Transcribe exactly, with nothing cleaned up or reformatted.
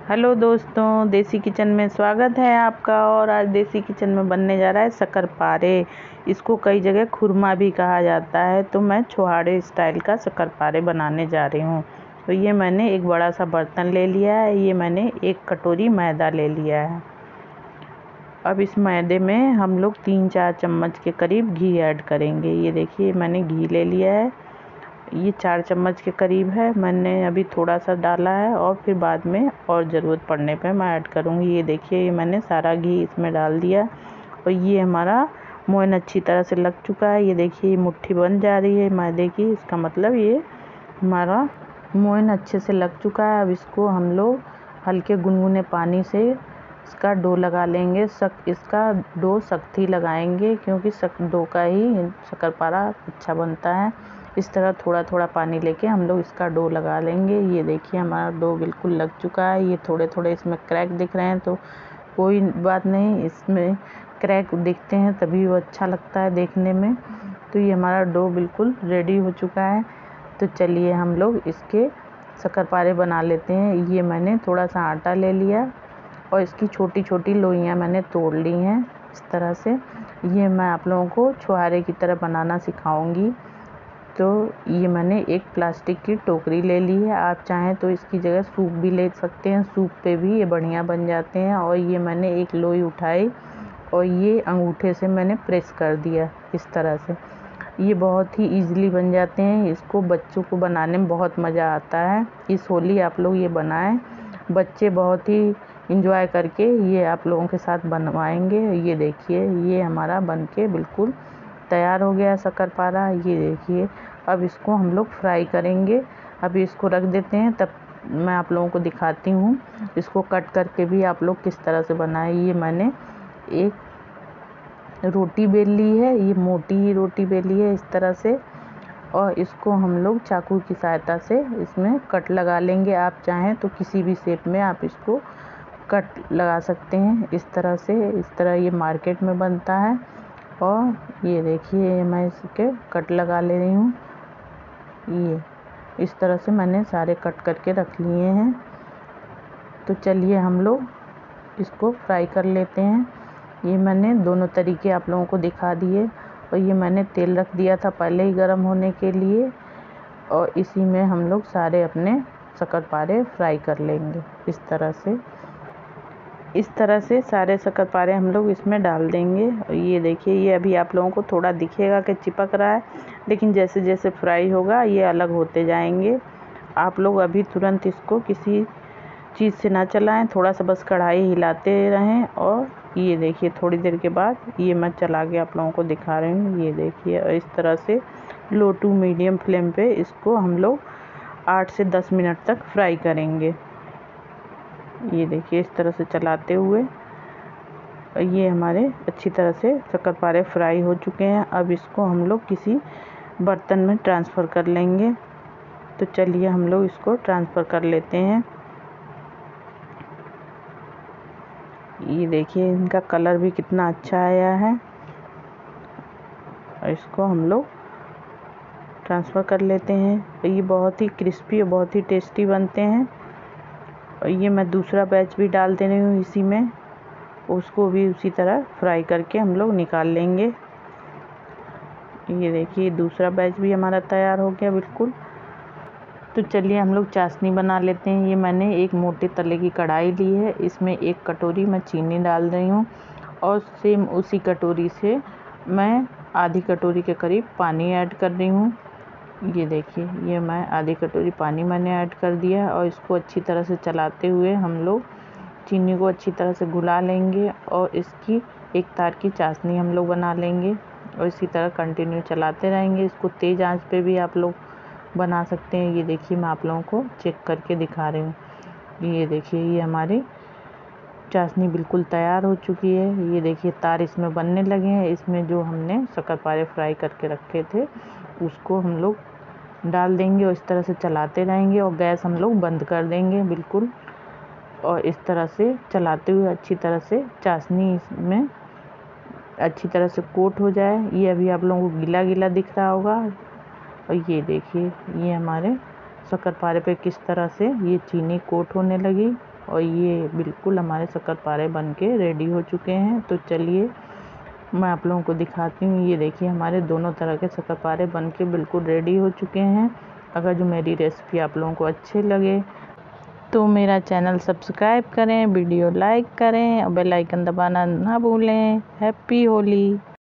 Hello दोस्तों, देसी kitchen में स्वागत है आपका। और आज देसी किचन में बनने जा रहा है शक्करपारे। इसको कई जगह खुरमा भी कहा जाता है। तो मैं छुहाड़े स्टाइल का शक्करपारे बनाने जा रही हूँ। तो ये मैंने एक बड़ा सा बर्तन ले लिया है। ये मैंने एक कटोरी मैदा ले लिया है। अब इस मैदे में हम लोग तीन चार चम्मच के करीब घी ऐड करेंगे। ये देखिए मैंने घी ले लिया है। ये चार चम्मच के करीब है। मैंने अभी थोड़ा सा डाला है और फिर बाद में और ज़रूरत पड़ने पे मैं ऐड करूँगी। ये देखिए ये मैंने सारा घी इसमें डाल दिया और ये हमारा मोयन अच्छी तरह से लग चुका है। ये देखिए ये मुट्ठी बन जा रही है मैदे की। इसका मतलब ये हमारा मोयन अच्छे से लग चुका है। अब इसको हम लोग हल्के गुनगुने पानी से इसका डो लगा लेंगे। सक इसका डो सख्त ही लगाएंगे क्योंकि सख्त डो का ही शक्करपारा अच्छा बनता है। इस तरह थोड़ा थोड़ा पानी लेके हम लोग इसका डो लगा लेंगे। ये देखिए हमारा डो बिल्कुल लग चुका है। ये थोड़े थोड़े इसमें क्रैक दिख रहे हैं तो कोई बात नहीं, इसमें क्रैक दिखते हैं तभी वो अच्छा लगता है देखने में। तो ये हमारा डो बिल्कुल रेडी हो चुका है। तो चलिए हम लोग इसके शक्करपारे बना लेते हैं। ये मैंने थोड़ा सा आटा ले लिया और इसकी छोटी छोटी लोइयाँ मैंने तोड़ ली हैं इस तरह से। ये मैं आप लोगों को छुहारे की तरह बनाना सिखाऊंगी। तो ये मैंने एक प्लास्टिक की टोकरी ले ली है। आप चाहें तो इसकी जगह सूप भी ले सकते हैं। सूप पे भी ये बढ़िया बन जाते हैं। और ये मैंने एक लोई उठाई और ये अंगूठे से मैंने प्रेस कर दिया इस तरह से। ये बहुत ही इजीली बन जाते हैं। इसको बच्चों को बनाने में बहुत मज़ा आता है। इस होली आप लोग ये बनाएं। बच्चे बहुत ही इंजॉय करके ये आप लोगों के साथ बनवाएंगे। ये देखिए ये हमारा बनके बिल्कुल तैयार हो गया शक्करपारा। ये देखिए अब इसको हम लोग फ्राई करेंगे। अभी इसको रख देते हैं, तब मैं आप लोगों को दिखाती हूँ इसको कट करके भी आप लोग किस तरह से बनाए। ये मैंने एक रोटी बेल ली है। ये मोटी ही रोटी बेली है इस तरह से। और इसको हम लोग चाकू की सहायता से इसमें कट लगा लेंगे। आप चाहें तो किसी भी शेप में आप इसको कट लगा सकते हैं इस तरह से। इस तरह ये मार्केट में बनता है। और ये देखिए मैं इसके कट लगा ले रही हूँ। ये इस तरह से मैंने सारे कट करके रख लिए हैं। तो चलिए हम लोग इसको फ्राई कर लेते हैं। ये मैंने दोनों तरीके आप लोगों को दिखा दिए। और ये मैंने तेल रख दिया था पहले ही गर्म होने के लिए। और इसी में हम लोग सारे अपने शक्करपारे फ्राई कर लेंगे इस तरह से। इस तरह से सारे शक्करपारे हम लोग इसमें डाल देंगे। और ये देखिए ये अभी आप लोगों को थोड़ा दिखेगा कि चिपक रहा है, लेकिन जैसे जैसे फ्राई होगा ये अलग होते जाएंगे। आप लोग अभी तुरंत इसको किसी चीज़ से ना चलाएं, थोड़ा सा बस कढ़ाई हिलाते रहें। और ये देखिए थोड़ी देर के बाद ये मैं चला के आप लोगों को दिखा रही हूँ। ये देखिए और इस तरह से लो टू मीडियम फ्लेम पे इसको हम लोग आठ से दस मिनट तक फ्राई करेंगे। ये देखिए इस तरह से चलाते हुए ये हमारे अच्छी तरह से शक्करपारे फ्राई हो चुके हैं। अब इसको हम लोग किसी बर्तन में ट्रांसफ़र कर लेंगे। तो चलिए हम लोग इसको ट्रांसफ़र कर लेते हैं। ये देखिए इनका कलर भी कितना अच्छा आया है। और इसको हम लोग ट्रांसफ़र कर लेते हैं। और ये बहुत ही क्रिस्पी और बहुत ही टेस्टी बनते हैं। और ये मैं दूसरा बैच भी डाल दे रही हूँ इसी में। उसको भी उसी तरह फ्राई करके हम लोग निकाल लेंगे। ये देखिए दूसरा बैच भी हमारा तैयार हो गया बिल्कुल। तो चलिए हम लोग चाशनी बना लेते हैं। ये मैंने एक मोटे तले की कढ़ाई ली है। इसमें एक कटोरी मैं चीनी डाल रही हूँ और सेम उसी कटोरी से मैं आधी कटोरी के करीब पानी ऐड कर रही हूँ। ये देखिए ये मैं आधी कटोरी पानी मैंने ऐड कर दिया। और इसको अच्छी तरह से चलाते हुए हम लोग चीनी को अच्छी तरह से घुला लेंगे। और इसकी एक तार की चाशनी हम लोग बना लेंगे। और इसी तरह कंटिन्यू चलाते रहेंगे। इसको तेज़ आंच पे भी आप लोग बना सकते हैं। ये देखिए मैं आप लोगों को चेक करके दिखा रही हूँ। ये देखिए ये हमारी चाशनी बिल्कुल तैयार हो चुकी है। ये देखिए तार इसमें बनने लगे हैं। इसमें जो हमने शक्करपारे फ्राई करके रखे थे उसको हम लोग डाल देंगे और इस तरह से चलाते रहेंगे। और गैस हम लोग बंद कर देंगे बिल्कुल। और इस तरह से चलाते हुए अच्छी तरह से चाशनी इसमें अच्छी तरह से कोट हो जाए। ये अभी आप लोगों को गीला गीला दिख रहा होगा। और ये देखिए ये हमारे शक्करपारे पे किस तरह से ये चीनी कोट होने लगी। और ये बिल्कुल हमारे शक्करपारे बन के रेडी हो चुके हैं। तो चलिए मैं आप लोगों को दिखाती हूँ। ये देखिए हमारे दोनों तरह के शक्करपारे बन के बिल्कुल रेडी हो चुके हैं। अगर जो मेरी रेसिपी आप लोगों को अच्छे लगे तो मेरा चैनल सब्सक्राइब करें, वीडियो लाइक करें और बेल आइकन दबाना ना भूलें। हैप्पी होली।